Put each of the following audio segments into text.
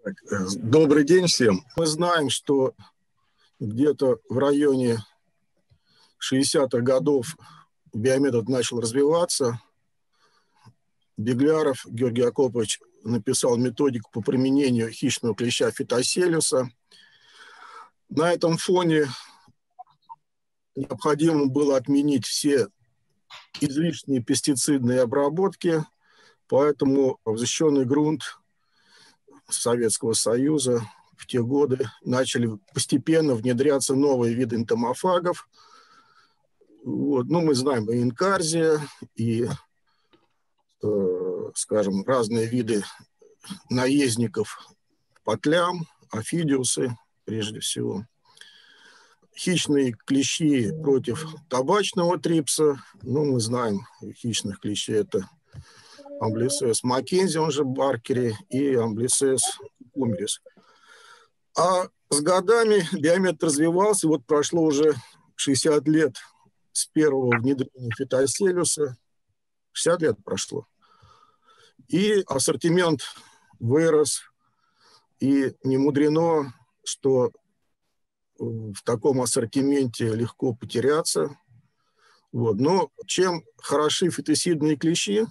Добрый день всем. Мы знаем, что где-то в районе 60-х годов биометод начал развиваться. Бегляров Георгий Акопович написал методику по применению хищного клеща фитоселиуса. На этом фоне необходимо было отменить все излишние пестицидные обработки, поэтому в защищенный грунт Советского Союза в те годы начали постепенно внедряться новые виды энтомофагов. Мы знаем и инкарзия, и, скажем, разные виды наездников по тлям, офидиусы прежде всего. Хищные клещи против табачного трипса. Мы знаем хищных клещей. Это Амблисес маккензи, он же Баркери, и Амблисес кумерис. А с годами биометод развивался. Прошло уже 60 лет с первого внедрения фитоселиуса. 60 лет прошло. И ассортимент вырос. И не мудрено, что в таком ассортименте легко потеряться. Но чем хороши фитосидные клещи?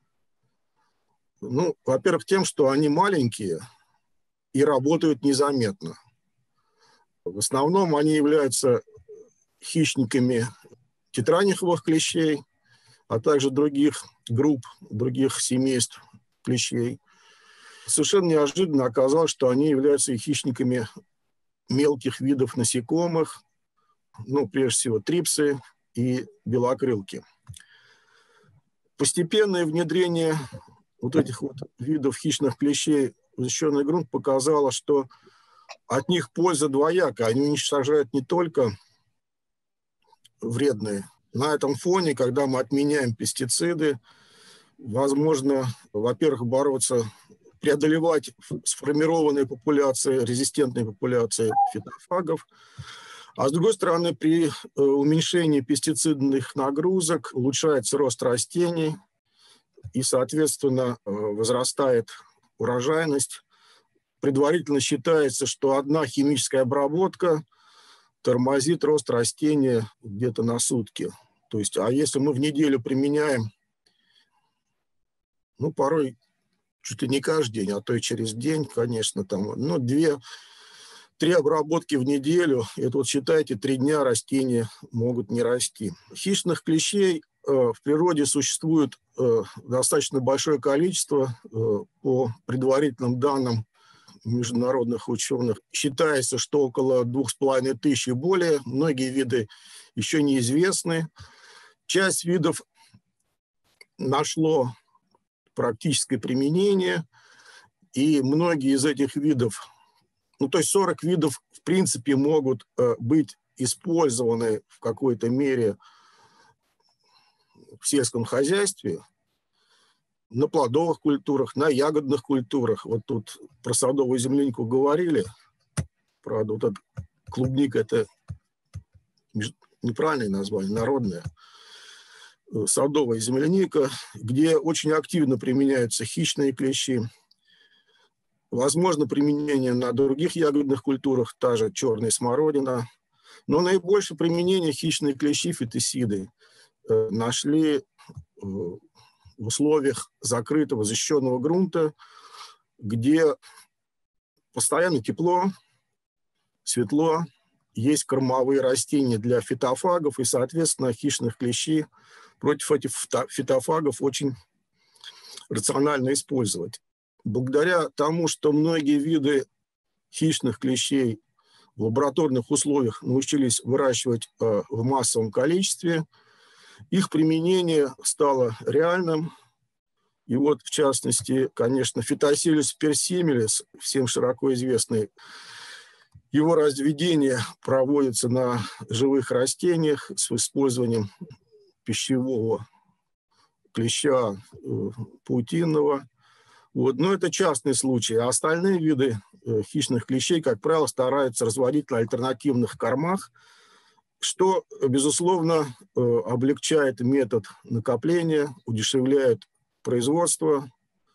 Во-первых, тем, что они маленькие и работают незаметно. В основном они являются хищниками тетраниховых клещей, а также других групп, других семейств клещей. Совершенно неожиданно оказалось, что они являются и хищниками мелких видов насекомых, прежде всего трипсы и белокрылки. Постепенное внедрение этих видов хищных клещей в защищенный грунт показало, что от них польза двоякая. Они уничтожают не только вредные. На этом фоне, когда мы отменяем пестициды, возможно, во-первых, преодолевать сформированные популяции, резистентные популяции фитофагов, а с другой стороны, при уменьшении пестицидных нагрузок улучшается рост растений и, соответственно, возрастает урожайность. Предварительно считается, что одна химическая обработка тормозит рост растения где-то на сутки. А если мы в неделю применяем, порой чуть ли не каждый день, а то и через день, конечно, 2-3 обработки в неделю, это считайте, 3 дня растения могут не расти. Хищных клещей в природе существует достаточно большое количество. По предварительным данным международных ученых считается, что около 2500 и более. Многие виды еще неизвестны. Часть видов нашло практическое применение, и многие из этих видов, 40 видов, в принципе, могут быть использованы в какой-то мере в сельском хозяйстве, на плодовых культурах, на ягодных культурах. Тут про садовую землянику говорили. Правда, эта клубника – это неправильное название, народное. Садовая земляника, где очень активно применяются хищные клещи. Возможно, применение на других ягодных культурах, та же черная смородина. Но наибольшее применение хищные клещи, фитосиды, нашли в условиях закрытого защищенного грунта, где постоянно тепло, светло, есть кормовые растения для фитофагов, и, соответственно, хищных клещей против этих фитофагов очень рационально использовать. Благодаря тому, что многие виды хищных клещей в лабораторных условиях научились выращивать в массовом количестве, их применение стало реальным. И в частности, конечно, фитоселиус персимилис, всем широко известный, его разведение проводится на живых растениях с использованием пищевого клеща паутинного. Но это частный случай. А остальные виды хищных клещей, как правило, стараются разводить на альтернативных кормах, что, безусловно, облегчает метод накопления, удешевляет производство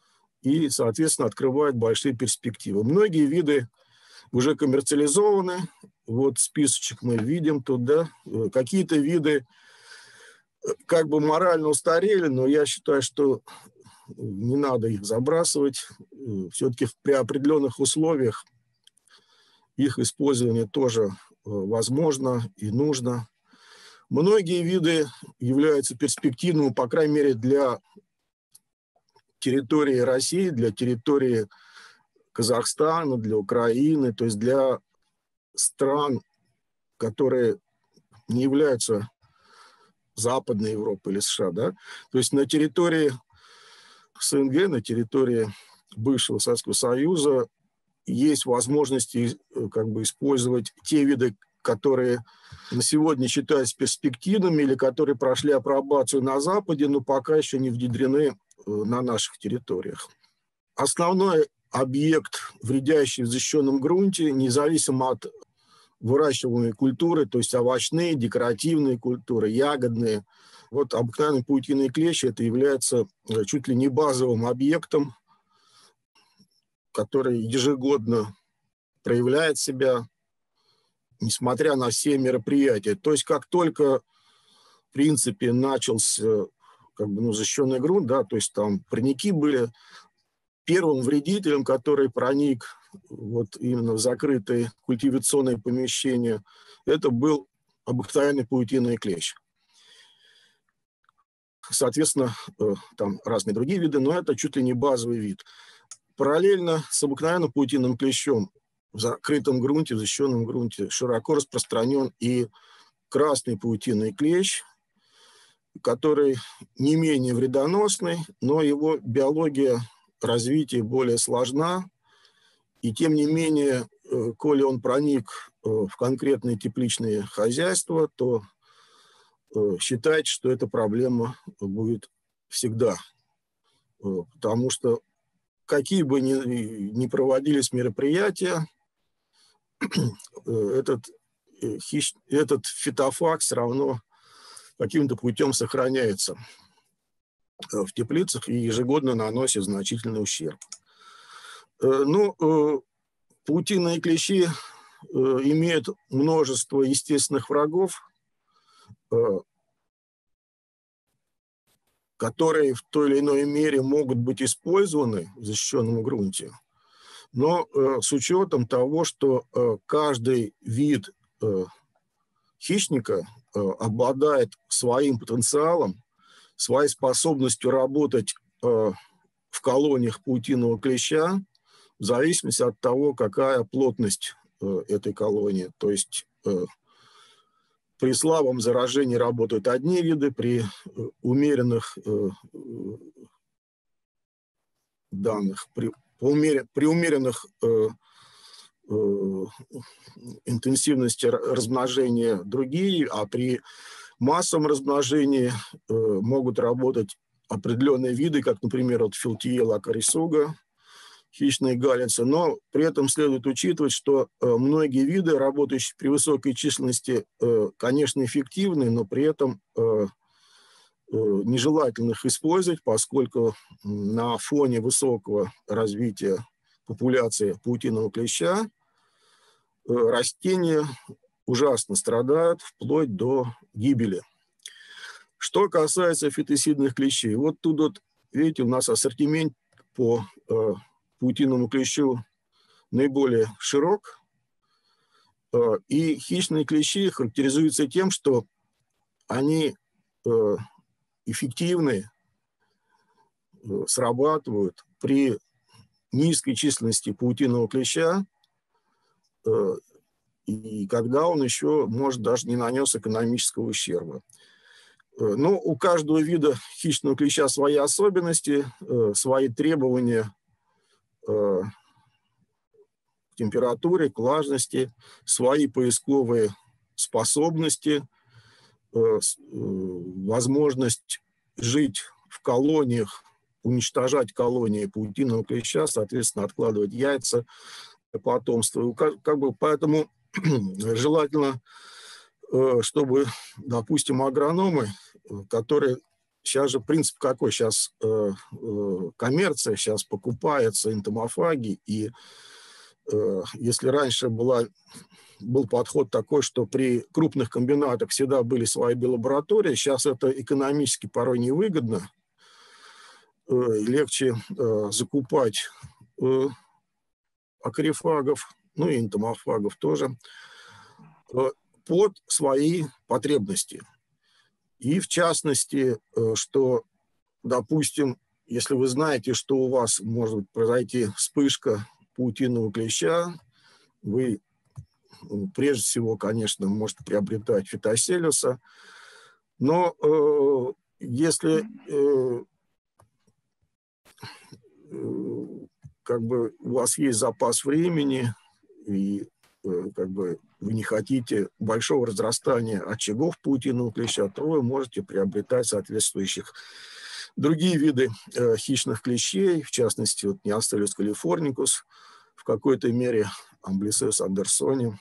и, соответственно, открывает большие перспективы. Многие виды уже коммерциализованы. Вот списочек мы видим тут, да. Какие-то виды как бы морально устарели, но я считаю, что не надо их забрасывать. Все-таки при определенных условиях их использование тоже возможно и нужно. Многие виды являются перспективными, по крайней мере, для территории России, для территории Казахстана, для Украины, то есть для стран, которые не являются Западной Европой или США, да? То есть на территории СНГ, на территории бывшего Советского Союза есть возможности как бы использовать те виды, которые на сегодня считаются перспективными или которые прошли апробацию на Западе, но пока еще не внедрены на наших территориях. Основной объект, вредящий в защищенном грунте, независимо от выращиваемой культуры, то есть овощные, декоративные культуры, ягодные. Вот обыкновенный паутинный клещ это является чуть ли не базовым объектом, который ежегодно проявляет себя, несмотря на все мероприятия. То есть как только, в принципе, начался как бы, защищенный грунт, да, то есть там парники были, первым вредителем, который проник вот именно в закрытые культивационные помещения, это был обыкновенный паутинный клещ. Соответственно, там разные другие виды, но это чуть ли не базовый вид. Параллельно с обыкновенным паутинным клещом в закрытом грунте, в защищенном грунте широко распространен и красный паутинный клещ, который не менее вредоносный, но его биология развития более сложна. И тем не менее, коли он проник в конкретные тепличные хозяйства, то считать, что эта проблема будет всегда. Потому что какие бы ни проводились мероприятия, этот фитофаг все равно каким-то путем сохраняется в теплицах и ежегодно наносит значительный ущерб. Ну, паутинные клещи имеют множество естественных врагов, которые в той или иной мере могут быть использованы в защищенном грунте, но с учетом того, что каждый вид хищника обладает своим потенциалом, своей способностью работать в колониях паутинного клеща в зависимости от того, какая плотность этой колонии. То есть при слабом заражении работают одни виды, при умеренных данных, при умеренных интенсивности размножения другие, а при массовом размножении могут работать определенные виды, как, например, вот Филтиела акарисуга, хищные галицы, но при этом следует учитывать, что многие виды, работающие при высокой численности, конечно, эффективны, но при этом нежелательно их использовать, поскольку на фоне высокого развития популяции паутинного клеща растения ужасно страдают вплоть до гибели. Что касается фитосидных клещей, вот тут вот, видите, у нас ассортимент по паутинному клещу наиболее широк, и хищные клещи характеризуются тем, что они эффективны, срабатывают при низкой численности паутинного клеща, и когда он еще, может, даже не нанес экономического ущерба. Но у каждого вида хищного клеща свои особенности, свои требования к температуре, к влажности, свои поисковые способности, возможность жить в колониях, уничтожать колонии паутинного клеща, соответственно, откладывать яйца для потомства. Как бы поэтому желательно, чтобы, допустим, агрономы, которые сейчас же принцип какой? Сейчас коммерция, сейчас покупается энтомофаги, и если раньше был подход такой, что при крупных комбинатах всегда были свои лаборатории, сейчас это экономически порой невыгодно, легче закупать акарифагов, ну и энтомофагов тоже, под свои потребности. И в частности, что, допустим, если вы знаете, что у вас может произойти вспышка паутинного клеща, вы прежде всего, конечно, можете приобретать фитоселюса, но если как бы у вас есть запас времени и как бы вы не хотите большого разрастания очагов паутинного клеща, то вы можете приобретать соответствующих другие виды хищных клещей, в частности, вот Neostellus californicus, в какой-то мере Amblysseus andersoni.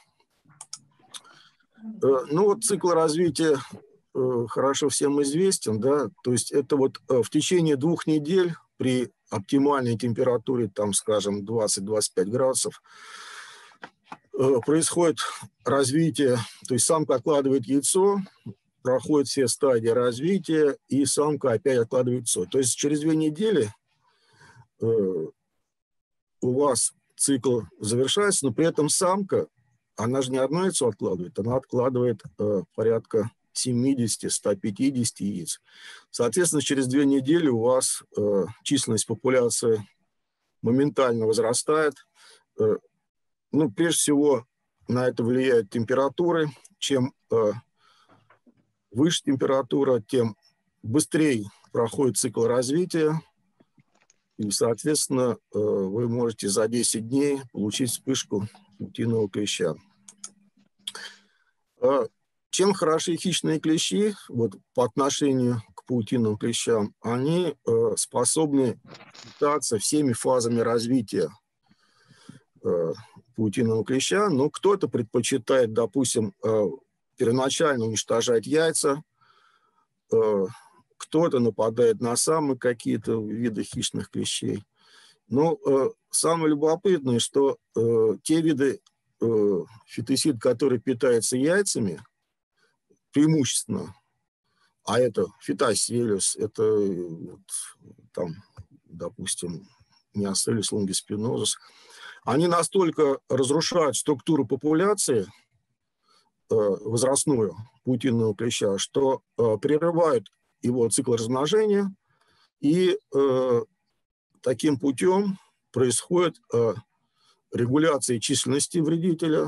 Ну вот цикл развития хорошо всем известен, да, то есть это вот в течение 2 недель при оптимальной температуре, там, скажем, 20-25 градусов, происходит развитие, то есть самка откладывает яйцо, проходит все стадии развития, и самка опять откладывает яйцо. То есть через 2 недели у вас цикл завершается, но при этом самка, она же не одно яйцо откладывает, она откладывает порядка 70-150 яиц. Соответственно, через 2 недели у вас численность популяции моментально возрастает. Ну, прежде всего, на это влияют температуры. Чем выше температура, тем быстрее проходит цикл развития. И, соответственно, вы можете за 10 дней получить вспышку паутинного клеща. Чем хороши хищные клещи вот, по отношению к паутинным клещам? Они способны питаться всеми фазами развития паутинного клеща, но кто-то предпочитает, допустим, первоначально уничтожать яйца, кто-то нападает на самые какие-то виды хищных клещей. Но самое любопытное, что те виды фитосид, которые питаются яйцами, преимущественно, а это фитоселюс, это вот, там, допустим, Neostellus longispinosus, они настолько разрушают структуру популяции возрастную паутинного клеща, что прерывают его цикл размножения, и таким путем происходит регуляция численности вредителя,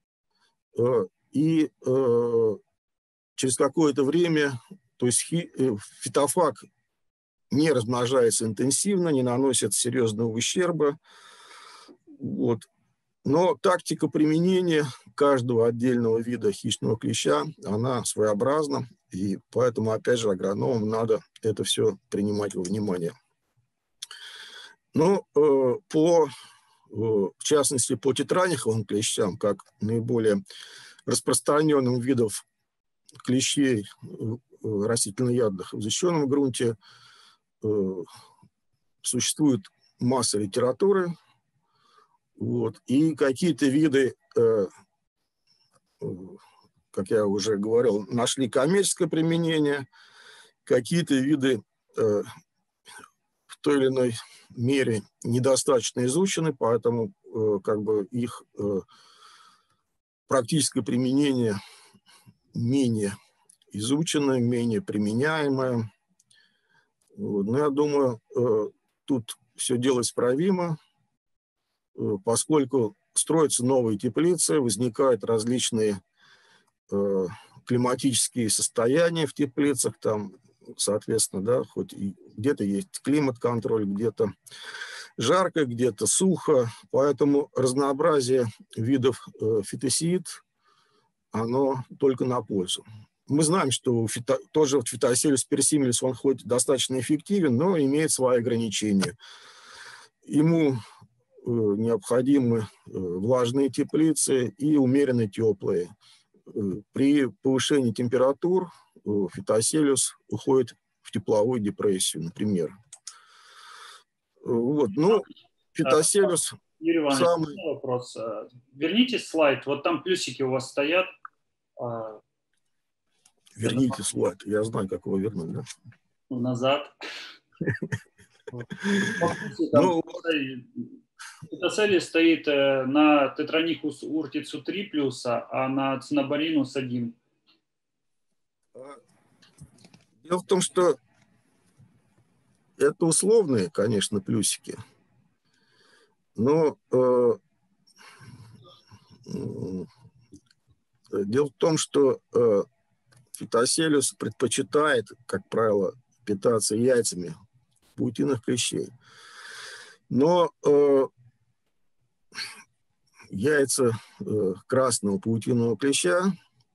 и через какое-то время, то есть фитофаг не размножается интенсивно, не наносит серьезного ущерба. Вот. Но тактика применения каждого отдельного вида хищного клеща, она своеобразна, и поэтому, опять же, агрономам надо это все принимать во внимание. Но в частности, по тетрахиевым клещам, как наиболее распространенным видом клещей растительноядных в защищенном грунте, существует масса литературы, вот, и какие-то виды, как я уже говорил, нашли коммерческое применение, какие-то виды в той или иной мере недостаточно изучены, поэтому как бы их практическое применение менее изучено, менее применяемое. Вот. Но я думаю, тут все дело исправимо, поскольку строятся новые теплицы, возникают различные климатические состояния в теплицах, там, соответственно, да, хоть и где-то есть климат-контроль, где-то жарко, где-то сухо, поэтому разнообразие видов фитосид, оно только на пользу. Мы знаем, что тоже фитоселюс персимилис, он хоть достаточно эффективен, но имеет свои ограничения. Ему необходимы влажные теплицы и умеренно теплые. При повышении температур фитоселюс уходит в тепловую депрессию, например. Вот. Ну, фитоселюс Юрий Иванович, самый... вопрос. Верните слайд, вот там плюсики у вас стоят. Верните слайд, я знаю, как его вернуть, да? Назад. Ну, фитоселюс стоит на тетранихус уртицу 3 плюса, а на цинобаринус 1. Дело в том, что это условные, конечно, плюсики, но дело в том, что фитоселюс предпочитает, как правило, питаться яйцами паутинных клещей. Но яйца красного паутинного клеща,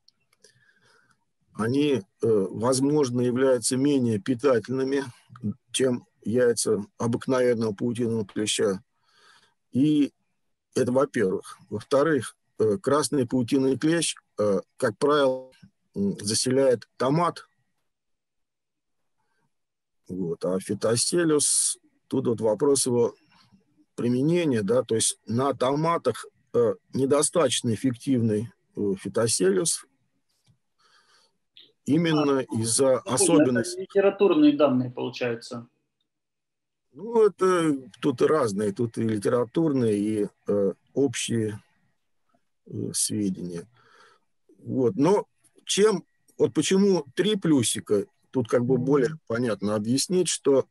они, возможно, являются менее питательными, чем яйца обыкновенного паутинного клеща. И это, во-первых. Во-вторых, красный паутинный клещ, как правило, заселяет томат. Вот. А фитоселюс, тут вот вопрос его применения, да, то есть на томатах недостаточно эффективный фитоселюс именно из-за особенностей. Литературные данные, получается. Ну, это тут и разные, тут и литературные, и общие сведения. Вот. Но вот почему 3 плюсика, тут как бы более понятно объяснить, что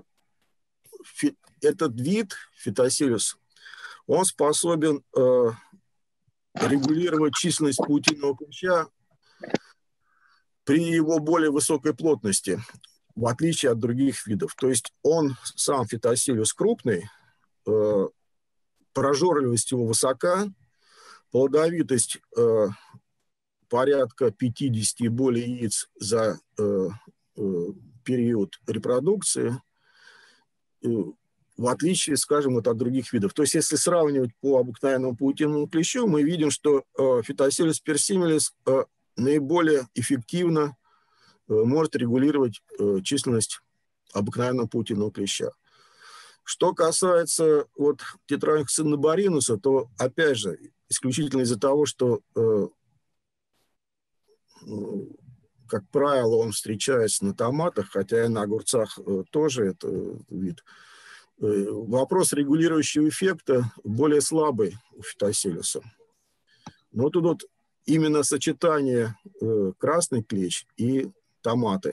этот вид, фитоселюс, он способен регулировать численность паутинного клеща при его более высокой плотности, в отличие от других видов. То есть он, сам фитоселюс, крупный, прожорливость его высока, плодовитость порядка 50 и более яиц за период репродукции, в отличие, скажем, от других видов. То есть, если сравнивать по обыкновенному паутинному клещу, мы видим, что фитоселюс персимилис наиболее эффективно может регулировать численность обыкновенного паутинного клеща. Что касается вот тетрархис циннобаринуса, то, опять же, исключительно из-за того, что, как правило, он встречается на томатах, хотя и на огурцах тоже это вид, вопрос регулирующего эффекта более слабый у фитоселюса. Но тут вот именно сочетание красный клещ и томаты.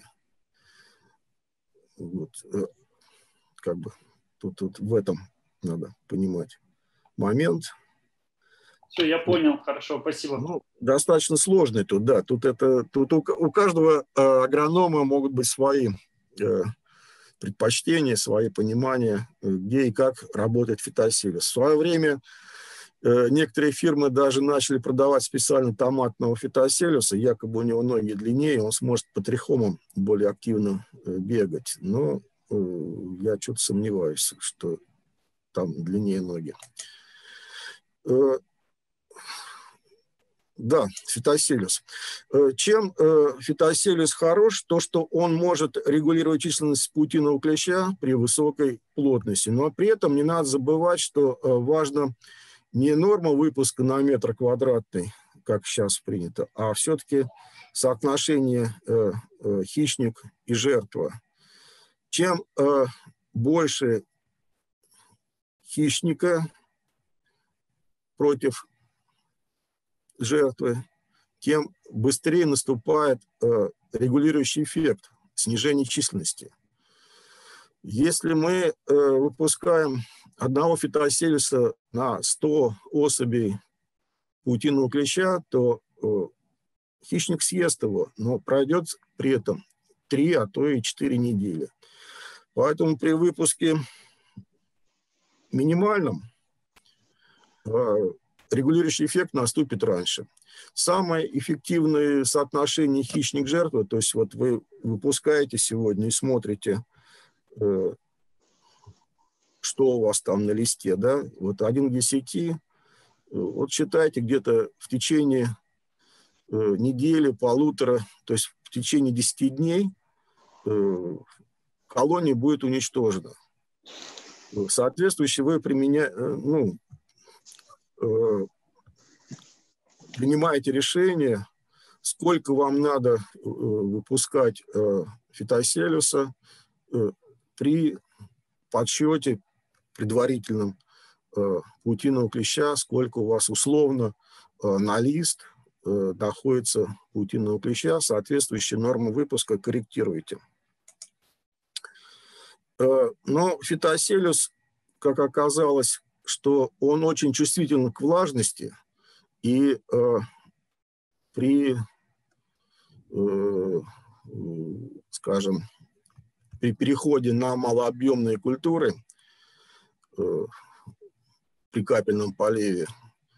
Вот, как бы тут в этом надо понимать момент. Все, я понял, хорошо, спасибо. Ну, достаточно сложный тут, да. Тут у каждого агронома могут быть свои предпочтения, свои понимания, где и как работает фитоселюс. В свое время некоторые фирмы даже начали продавать специально томатного фитоселюса, якобы у него ноги длиннее, он сможет по трихомам более активно бегать. Но я что-то сомневаюсь, что там длиннее ноги. Да, фитоселюс. Чем фитоселюс хорош? То, что он может регулировать численность паутинного клеща при высокой плотности. Но при этом не надо забывать, что важно не норма выпуска на метр квадратный, как сейчас принято, а все-таки соотношение хищник и жертва. Чем больше хищника против жертвы, тем быстрее наступает регулирующий эффект снижения численности. Если мы выпускаем одного фитоселюса на 100 особей паутинного клеща, то хищник съест его, но пройдет при этом 3, а то и 4 недели. Поэтому при выпуске минимальном регулирующий эффект наступит раньше. Самое эффективное соотношение хищник-жертва, то есть вот вы выпускаете сегодня и смотрите, что у вас там на листе, да, вот 1 к 10, вот считайте где-то в течение недели, полутора, то есть в течение 10 дней колония будет уничтожена. Соответствующе вы принимаете решение, сколько вам надо выпускать фитоселюса при подсчете предварительном паутинного клеща, сколько у вас условно на лист находится паутинного клеща, соответствующие нормы выпуска корректируете. Но фитоселюс, как оказалось, что он очень чувствителен к влажности, и при, скажем, при переходе на малообъемные культуры при капельном поливе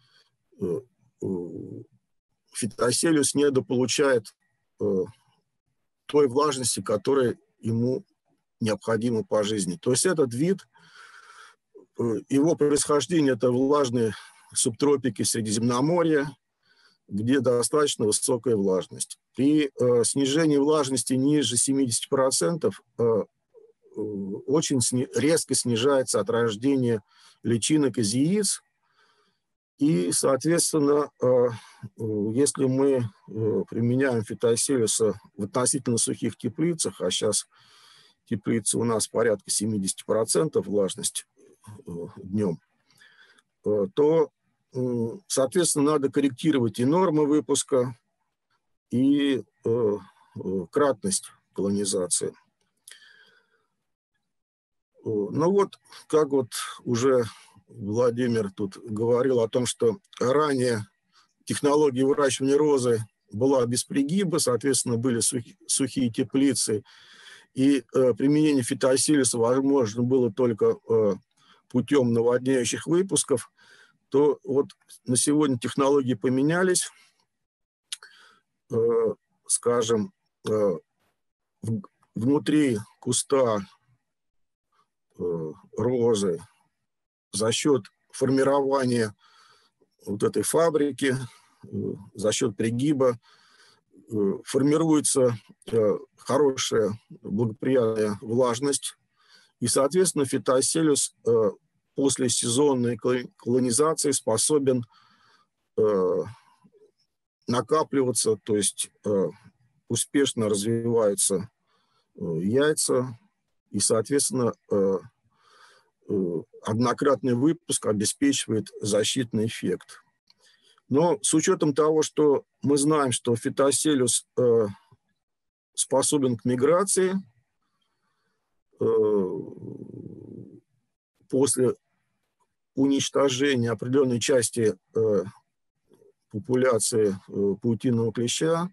фитоселюс недополучает той влажности, которая ему необходима по жизни. То есть этот вид, его происхождение – это влажные субтропики Средиземноморья, где достаточно высокая влажность. При снижении влажности ниже 70% очень резко снижается отрождение личинок из яиц. И, соответственно, если мы применяем фитоселюса в относительно сухих теплицах, а сейчас теплицы у нас порядка 70% влажность днем, то, соответственно, надо корректировать и нормы выпуска, и кратность колонизации. Ну вот, как вот уже Владимир тут говорил о том, что ранее технология выращивания розы была без пригиба, соответственно, были сухие теплицы, и применение фитоселюса возможно было только путем наводняющих выпусков, то вот на сегодня технологии поменялись. Скажем, внутри куста розы за счет формирования вот этой фабрики, за счет пригиба формируется хорошая благоприятная влажность, и, соответственно, фитоселюс после сезонной колонизации способен накапливаться, то есть успешно развиваются яйца, и, соответственно, однократный выпуск обеспечивает защитный эффект. Но с учетом того, что мы знаем, что фитоселюс способен к миграции, после уничтожения определенной части популяции паутинного клеща,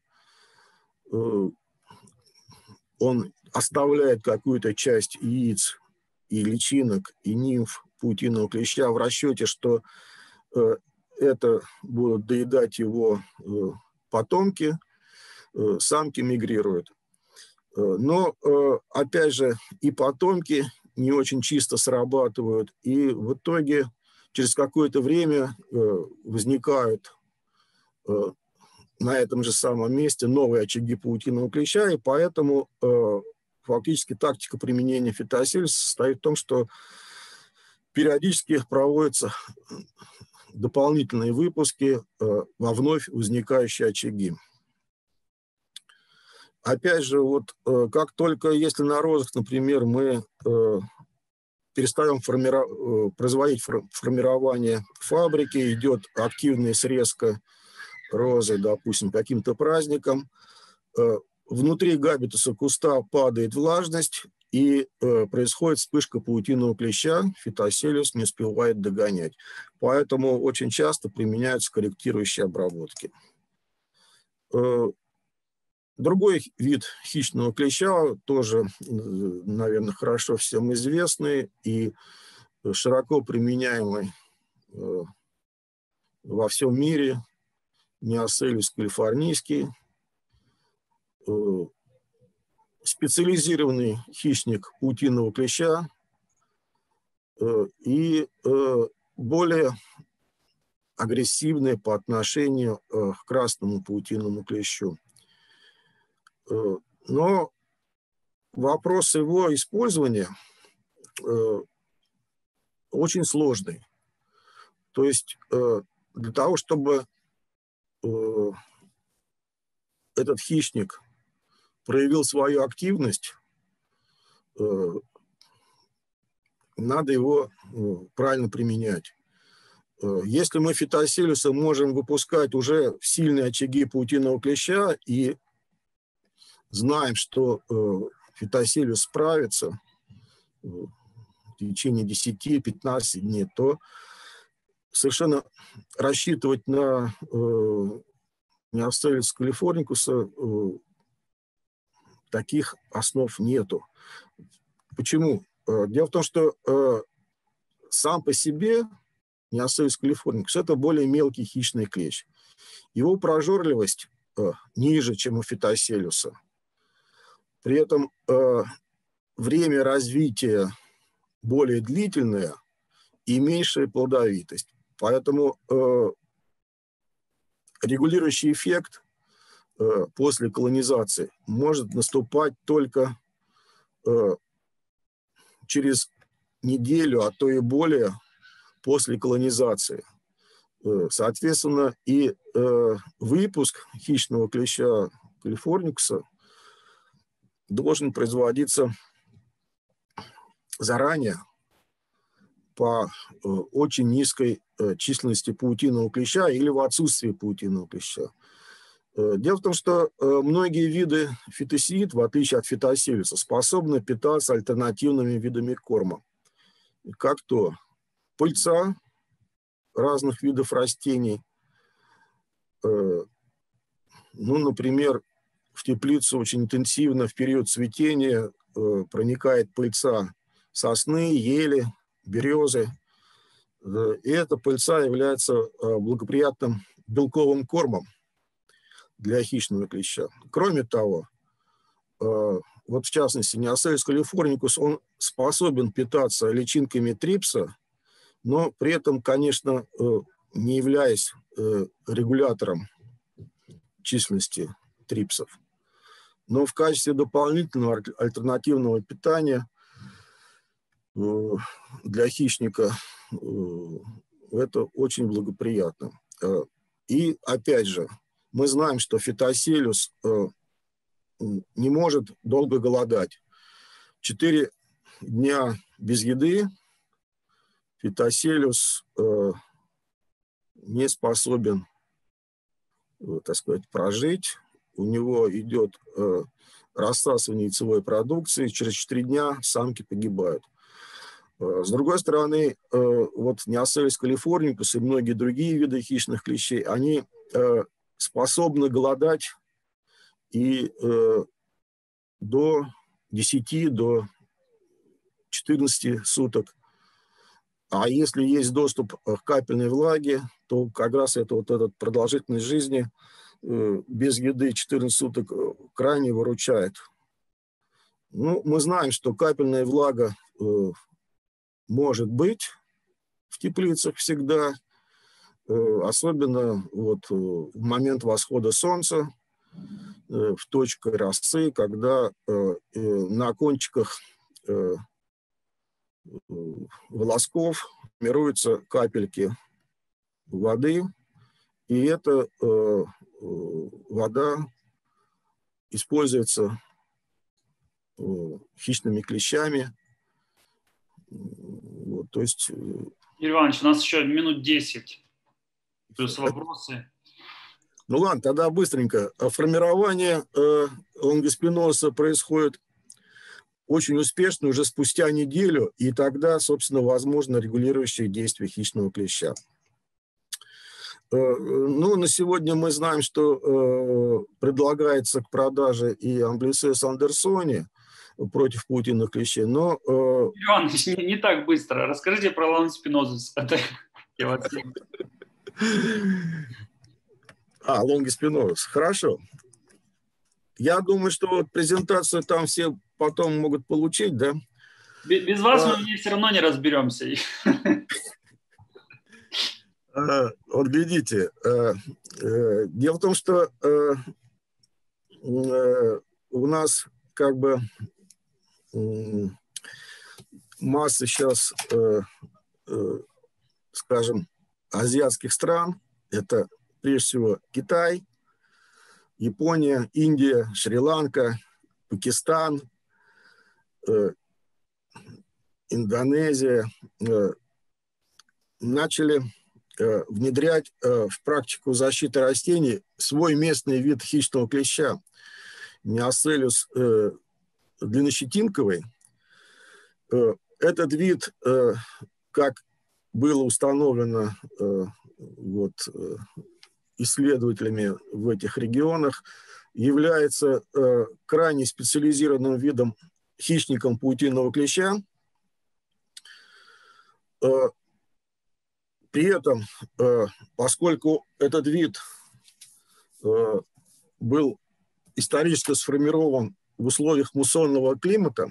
он оставляет какую-то часть яиц и личинок, и нимф паутинного клеща в расчете, что это будут доедать его потомки, самки мигрируют. Но, опять же, и потомки не очень чисто срабатывают, и в итоге через какое-то время возникают на этом же самом месте новые очаги паутинного клеща, и поэтому фактически тактика применения фитоселюса состоит в том, что периодически проводятся дополнительные выпуски во вновь возникающие очаги. Опять же, вот как только, если на розах, например, мы перестаем производить формирование фабрики, идет активная срезка розы, допустим, каким-то праздником, внутри габитуса куста падает влажность, и происходит вспышка паутинного клеща, фитоселюс не успевает догонять. Поэтому очень часто применяются корректирующие обработки. Другой вид хищного клеща, тоже, наверное, хорошо всем известный и широко применяемый во всем мире, Неоселюс калифорнийский, специализированный хищник паутинного клеща и более агрессивный по отношению к красному паутинному клещу. Но вопрос его использования очень сложный. То есть для того, чтобы этот хищник проявил свою активность, надо его правильно применять. Если мы фитоселюса можем выпускать уже в сильные очаги паутинного клеща и знаем, что фитоселюс справится в течение 10-15 дней, то совершенно рассчитывать на Неоселюс калифорникуса таких основ нету. Почему? Дело в том, что сам по себе Неоселюс калифорникус – это более мелкий хищный клещ. Его прожорливость ниже, чем у фитоселюса. При этом время развития более длительное и меньшая плодовитость. Поэтому регулирующий эффект после колонизации может наступать только через неделю, а то и более после колонизации. Соответственно, и выпуск хищного клеща калифорникуса должен производиться заранее по очень низкой численности паутинного клеща или в отсутствии паутинного клеща. Дело в том, что многие виды фитосиид, в отличие от фитоселюса, способны питаться альтернативными видами корма. Как то пыльца разных видов растений. Ну, например, в теплицу очень интенсивно в период цветения проникает пыльца сосны, ели, березы. И эта пыльца является благоприятным белковым кормом для хищного клеща. Кроме того, вот в частности, Неоселюс калифорникус, он способен питаться личинками трипса, но при этом, конечно, не являясь регулятором численности трипсов. Но в качестве дополнительного альтернативного питания для хищника это очень благоприятно. И опять же, мы знаем, что фитоселюс не может долго голодать. 4 дня без еды фитоселюс не способен, так сказать, прожить. У него идет рассасывание яйцевой продукции. Через 4 дня самки погибают. С другой стороны, вот Неоселюс калифорникус и многие другие виды хищных клещей, они способны голодать и до 10, до 14 суток. А если есть доступ к капельной влаге, то как раз это вот эта продолжительность жизни без еды 14 суток крайне выручает. Ну, мы знаем, что капельная влага может быть в теплицах всегда, особенно вот в момент восхода солнца, в точке росы, когда на кончиках волосков формируются капельки воды, и эта вода используется хищными клещами. Вот, то есть... Юрий Иванович, у нас еще минут 10, плюс вопросы. Ну ладно, тогда быстренько. Формирование лонгоспиноса происходит очень успешно уже спустя неделю, и тогда, собственно, возможно регулирующее действие хищного клеща. Ну, на сегодня мы знаем, что предлагается к продаже и Амблисес андерсони против паутинных клещей, но... Юрий Иванович, не так быстро. Расскажите про лонгоспинозус. Лонгоспинозус. Хорошо. Я думаю, что вот презентацию там все потом могут получить, да? Без вас мы в ней все равно не разберемся. Вот глядите, дело в том, что у нас как бы массы сейчас, скажем, азиатских стран, это прежде всего Китай, Япония, Индия, Шри-Ланка, Пакистан, Индонезия, начали внедрять в практику защиты растений свой местный вид хищного клеща, Неоцелюс длиннощетинковый. Этот вид, как было установлено исследователями в этих регионах, является крайне специализированным видом хищником паутинного клеща. При этом, поскольку этот вид был исторически сформирован в условиях муссонного климата,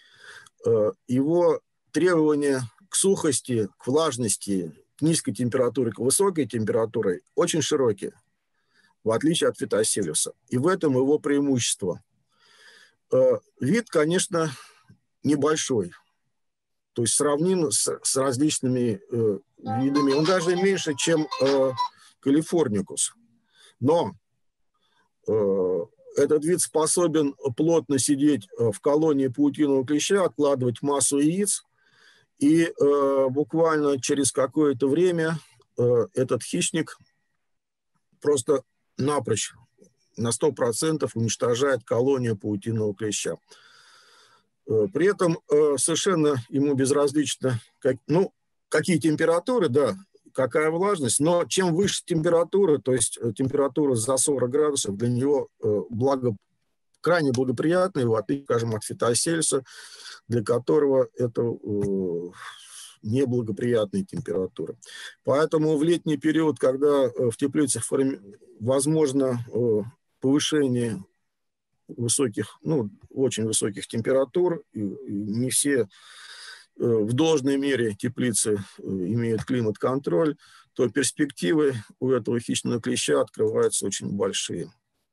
его требования к сухости, к влажности, к низкой температуре, к высокой температуре очень широкие, в отличие от фитоселюса. И в этом его преимущество. Вид, конечно, небольшой, то есть сравним с различными видами. Он даже меньше, чем калифорникус. Но этот вид способен плотно сидеть в колонии паутинового клеща, откладывать массу яиц, и буквально через какое-то время этот хищник просто напрочь, на 100% уничтожает колонию паутинового клеща. При этом совершенно ему безразлично, какие температуры, да, какая влажность, но чем выше температура, то есть температура за 40 градусов, для него крайне благоприятная, в отличие, скажем, от фитоселюса, для которого это неблагоприятные температуры. Поэтому в летний период, когда в теплицах возможно повышение высоких, очень высоких температур, и не все в должной мере теплицы имеют климат-контроль, то перспективы у этого хищного клеща открываются очень большие.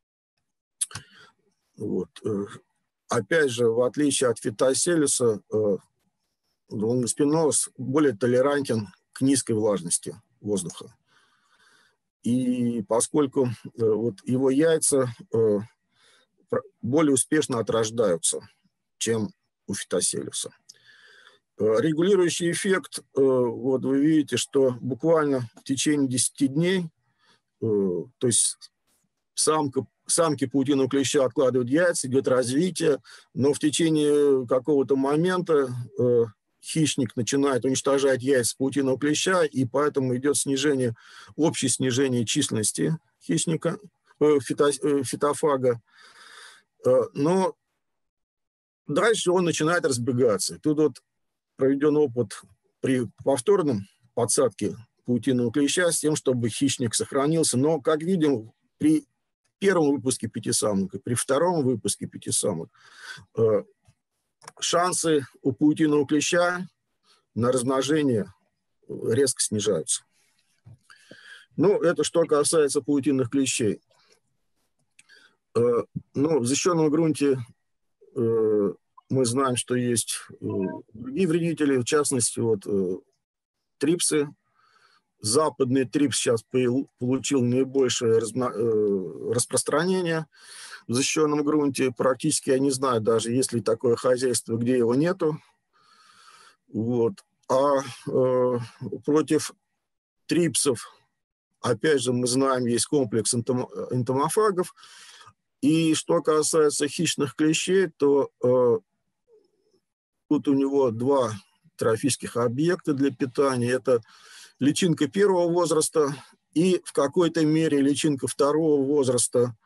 Опять же, в отличие от фитоселюса, лонгоспиноз более толерантен к низкой влажности воздуха. И поскольку его яйца более успешно отрождаются, чем у фитоселюса. Регулирующий эффект, вы видите, что буквально в течение 10 дней, то есть самки паутинового клеща откладывают яйца, идет развитие, но в течение какого-то момента хищник начинает уничтожать яйца паутинового клеща, и поэтому идет общее снижение численности хищника, фитофага. Но дальше он начинает разбегаться. Тут проведен опыт при повторном подсадке паутинового клеща с тем, чтобы хищник сохранился. Но, как видим, при первом выпуске 5 самок и при втором выпуске 5 самок шансы у паутинового клеща на размножение резко снижаются. Это что касается паутинных клещей. В защищенном грунте мы знаем, что есть другие вредители, в частности, трипсы. Западный трипс сейчас получил наибольшее распространение в защищенном грунте. Практически я не знаю даже, есть ли такое хозяйство, где его нету. Против трипсов, опять же, мы знаем, есть комплекс энтомофагов. И что касается хищных клещей, то тут у него 2 трофических объекта для питания. Это личинка первого возраста и в какой-то мере личинка второго возраста,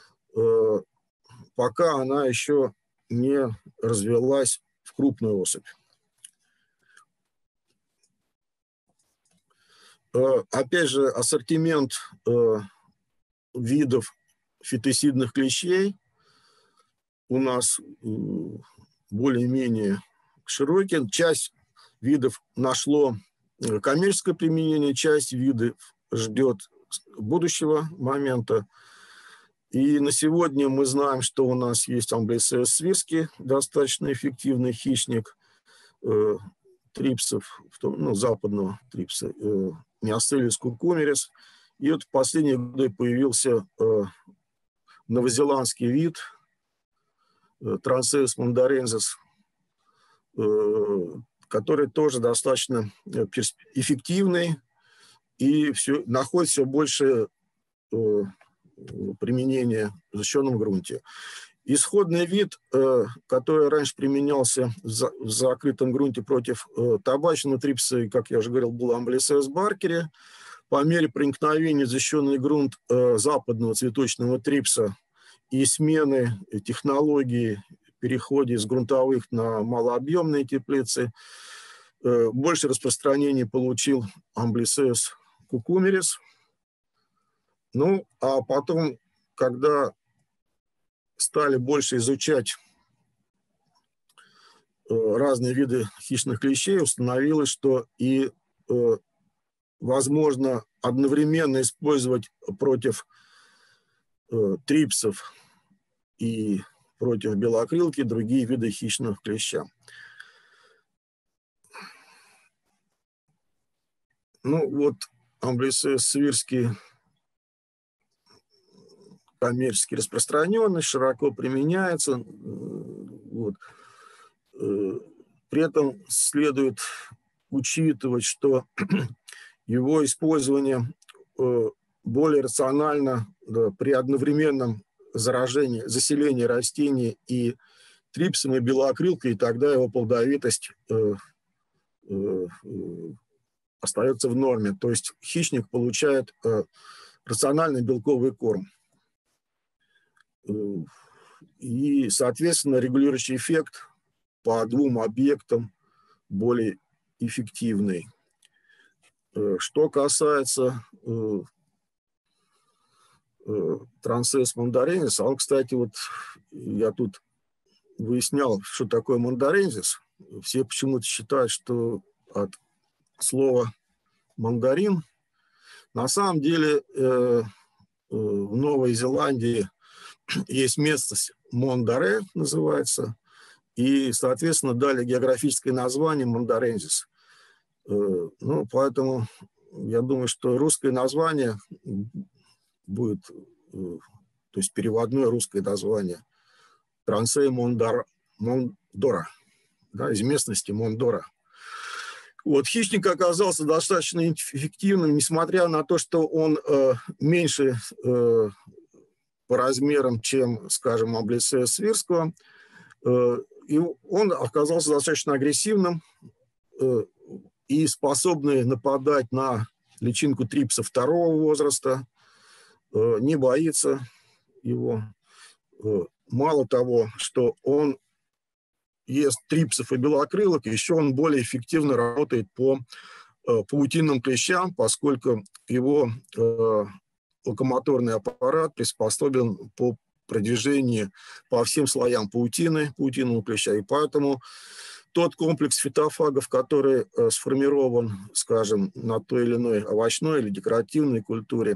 пока она еще не развилась в крупную особь. Опять же, ассортимент видов фитосидных клещей у нас более-менее широкий. Часть видов нашло коммерческое применение, часть видов ждет будущего момента. И на сегодня мы знаем, что у нас есть Amblysseus свирский, достаточно эффективный хищник трипсов, западного трипса, Neoscellus cucumeris. И вот в последние годы появился новозеландский вид Transaeus mundarensis, который тоже достаточно эффективный и находит все больше применения в защищенном грунте. Исходный вид, который раньше применялся в закрытом грунте против табачного трипса, как я уже говорил, был Amblysseus barkeri. По мере проникновения в защищенный грунт западного цветочного трипса и смены технологии, переходе с грунтовых на малообъемные теплицы, больше распространения получил Amblysseus cucumeris. Ну, а потом, когда стали больше изучать разные виды хищных клещей, установилось, что и возможно одновременно использовать против трипсов и против белокрылки другие виды хищных клеща. Ну вот Amblysseus свирский коммерчески распространенный, широко применяется. Вот. При этом следует учитывать, что его использование более рационально при одновременном заселении растений и трипсом, и белокрылкой, и тогда его плодовитость остается в норме. То есть хищник получает рациональный белковый корм. И, соответственно, регулирующий эффект по двум объектам более эффективный. Что касается Transaeus mundarensis, он, кстати, вот я тут выяснял, что такое mundarensis. Все почему-то считают, что от слова мандарин. На самом деле в Новой Зеландии есть местность Мондаре, называется, и, соответственно, дали географическое название Mundarensis. Ну, поэтому я думаю, что русское название будет, то есть переводное русское название Transaeus Mondora, да, из местности Мондора. Вот, хищник оказался достаточно эффективным, несмотря на то, что он меньше по размерам, чем, скажем, Amblysseus свирского. И он оказался достаточно агрессивным и способный нападать на личинку трипса второго возраста, не боится его. Мало того, что он ест трипсов и белокрылок, еще он более эффективно работает по паутинным клещам, поскольку его локомоторный аппарат приспособлен по продвижению по всем слоям паутинного клеща. И поэтому тот комплекс фитофагов, который сформирован, скажем, на той или иной овощной или декоративной культуре,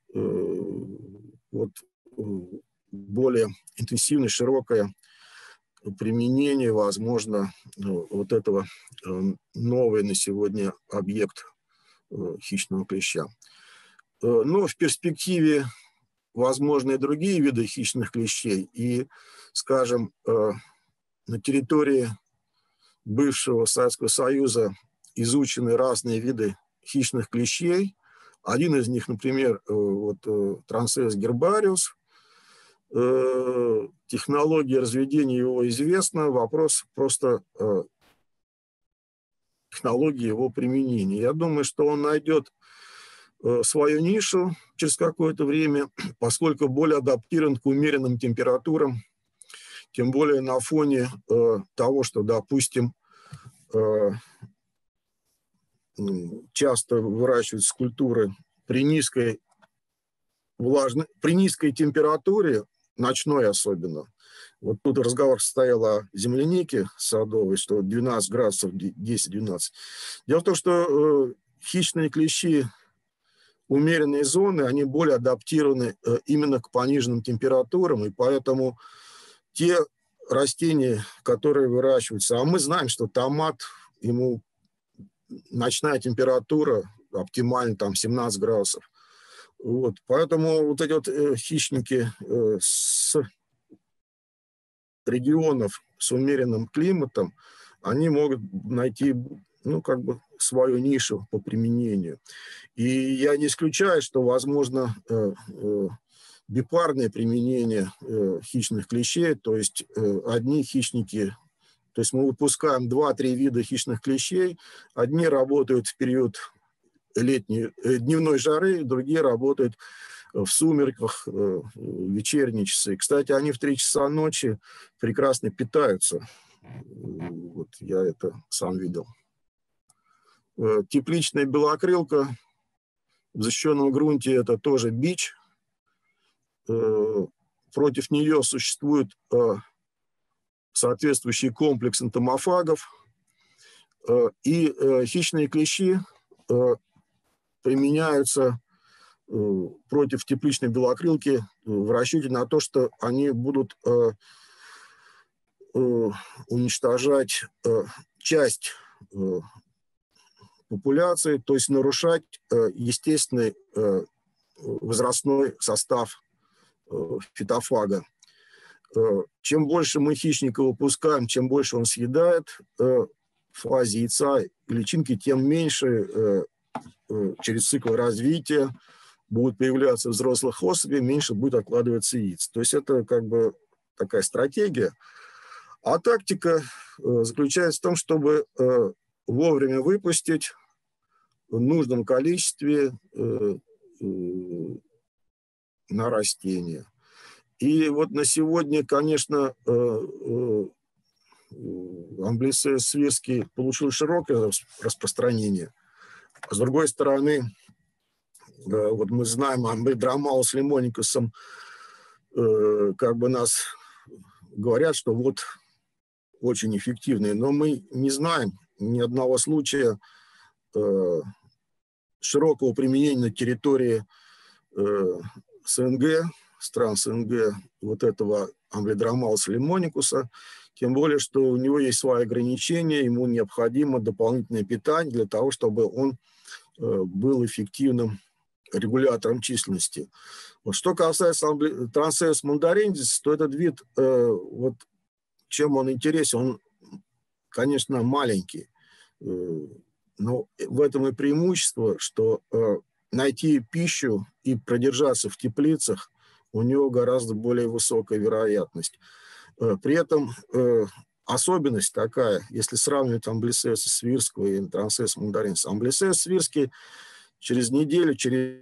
вот, более интенсивное, широкое применение, возможно, вот этого новый на сегодня объект хищного клеща. Но в перспективе возможны и другие виды хищных клещей. И, скажем, на территории бывшего Советского Союза изучены разные виды хищных клещей. Один из них, например, вот, Transaeus gerbarius. Технология разведения его известна. Вопрос просто технологии его применения. Я думаю, что он найдет свою нишу через какое-то время, поскольку более адаптирован к умеренным температурам, тем более на фоне того, что, допустим, часто выращиваются культуры при низкой температуре, ночной особенно. Вот тут разговор стоял о землянике садовой, что 12 градусов, 10-12. Дело в том, что хищные клещи, умеренные зоны, они более адаптированы именно к пониженным температурам, и поэтому те растения, которые выращиваются, а мы знаем, что томат, ему ночная температура оптимальна, там 17 градусов. Вот, поэтому вот эти вот хищники с регионов с умеренным климатом, они могут найти, ну, как бы свою нишу по применению. И я не исключаю, что возможно бипарное применение хищных клещей, то есть одни хищники, то есть мы выпускаем 2-3 вида хищных клещей, одни работают в период дневной жары, другие работают в сумерках, вечерние часы. Кстати, они в 3 часа ночи прекрасно питаются. Вот я это сам видел. Тепличная белокрылка в защищенном грунте – это тоже бич. Против нее существует соответствующий комплекс энтомофагов. И хищные клещи применяются против тепличной белокрылки в расчете на то, что они будут уничтожать часть популяции, то есть нарушать естественный возрастной состав фитофага. Чем больше мы хищника выпускаем, чем больше он съедает в фазе яйца и личинки, тем меньше через цикл развития будут появляться взрослых особей, меньше будет откладываться яиц. То есть это как бы такая стратегия. А тактика заключается в том, чтобы вовремя выпустить в нужном количестве на растения. И вот на сегодня, конечно, амблисеус свирский получил широкое распространение. С другой стороны, вот мы знаем, амбидромаус лимоникусом, как бы нас говорят, что вот очень эффективные, но мы не знаем ни одного случая широкого применения на территории СНГ, стран СНГ, вот этого амблидромауса лимоникуса, тем более, что у него есть свои ограничения, ему необходимо дополнительное питание для того, чтобы он был эффективным регулятором численности. Вот что касается Трансеус мандаринец, то этот вид, вот чем он интересен, он, конечно, маленький, но в этом и преимущество, что найти пищу и продержаться в теплицах у него гораздо более высокая вероятность. При этом особенность такая, если сравнивать амблисеуса свирского и Трансеус мандаринца. Амблисеус свирский через неделю, через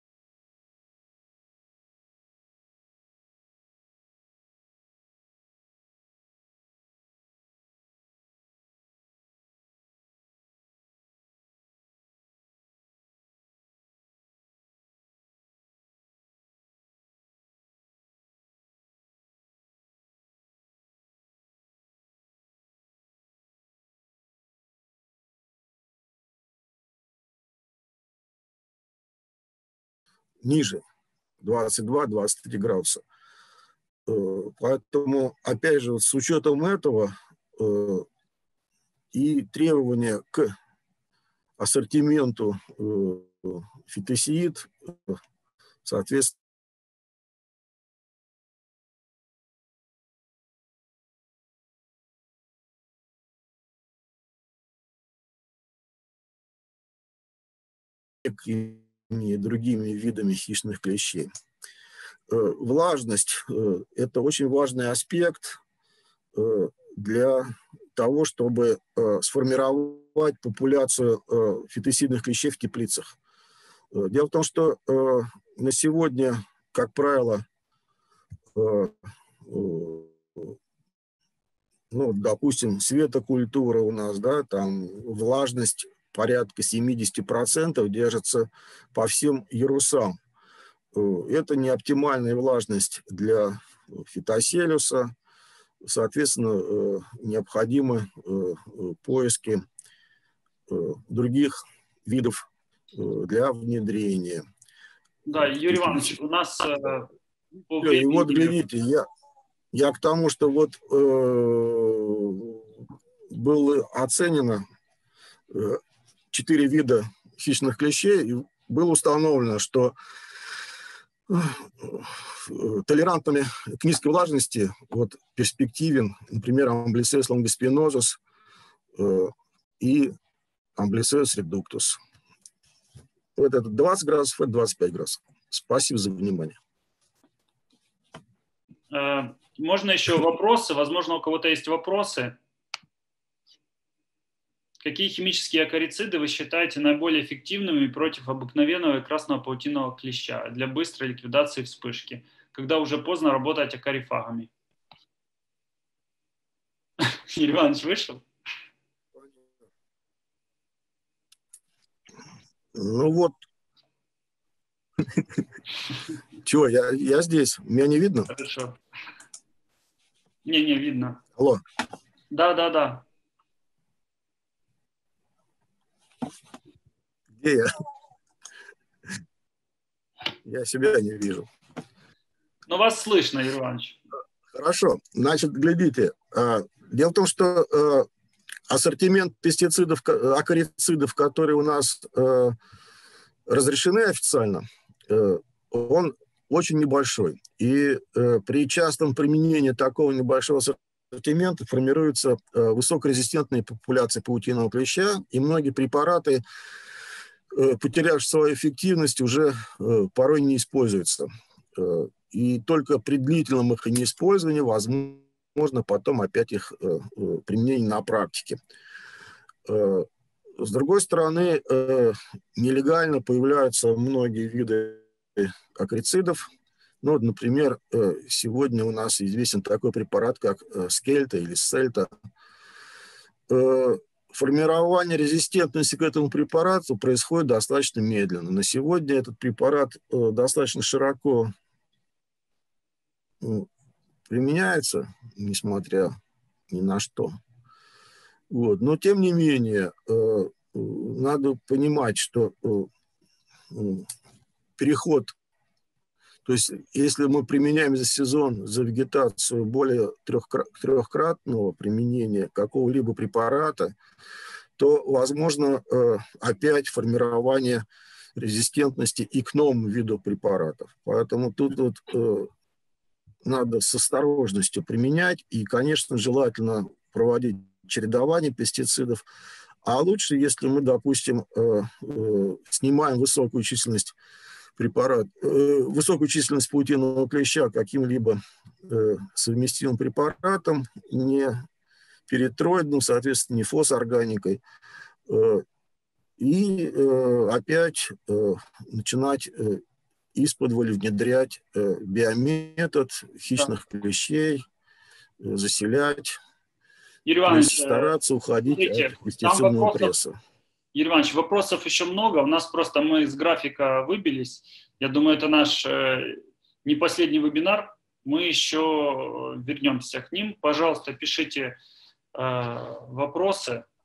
ниже 22-23 градуса. Поэтому, опять же, с учетом этого и требования к ассортименту фитосиид, соответственно, и другими видами хищных клещей. Влажность – это очень важный аспект для того, чтобы сформировать популяцию фитосидных клещей в теплицах. Дело в том, что на сегодня, как правило, ну, допустим, светокультура у нас, да, там влажность порядка 70% держится по всем ярусам. Это не оптимальная влажность для фитоселюса. Соответственно, необходимы поиски других видов для внедрения. Да, Юрий Иванович, у нас по И вот времени... глядите, я к тому, что вот было оценено 4 вида хищных клещей, и было установлено, что толерантными к низкой влажности вот, перспективен, например, Amblysseus longispinosus и Amblysseus reductus. Вот это 20 градусов, это 25 градусов. Спасибо за внимание. Можно еще вопросы? Возможно, у кого-то есть вопросы. Какие химические акарициды вы считаете наиболее эффективными против обыкновенного и красного паутинного клеща для быстрой ликвидации вспышки, когда уже поздно работать акарифагами? Юрий Иванович вышел? Ну вот. Чего, я здесь. Меня не видно? Хорошо. Не, видно. Алло. Да. Где я? Я себя не вижу. Но вас слышно, Юрий Иванович. Хорошо. Значит, глядите. Дело в том, что ассортимент пестицидов, акарицидов, которые у нас разрешены официально, он очень небольшой. И при частом применении такого небольшого ассортимента формируются высокорезистентные популяции паутинного клеща, и многие препараты, потеряв свою эффективность, уже порой не используются. И только при длительном их неиспользовании возможно потом опять их применение на практике. С другой стороны, нелегально появляются многие виды акарицидов. Ну, например, сегодня у нас известен такой препарат, как скельта или сельта. Формирование резистентности к этому препарату происходит достаточно медленно. На сегодня этот препарат достаточно широко применяется, несмотря ни на что. Вот. Но, тем не менее, надо понимать, что переход, то есть если мы применяем за сезон, за вегетацию более трехкратного применения какого-либо препарата, то возможно опять формирование резистентности и к новому виду препаратов. Поэтому тут вот надо с осторожностью применять, и, конечно, желательно проводить чередование пестицидов, а лучше, если мы, допустим, снимаем высокую численность паутинного клеща каким-либо совместимым препаратом, не перитроидным, соответственно, не фосорганикой, и опять начинать исподволь внедрять биометод хищных клещей, заселять, Юрий Иванович, стараться уходить от пестицидного пресса. Юрий Иванович, вопросов еще много. У нас просто мы с графика выбились. Я думаю, это наш не последний вебинар. Мы еще вернемся к ним. Пожалуйста, пишите вопросы.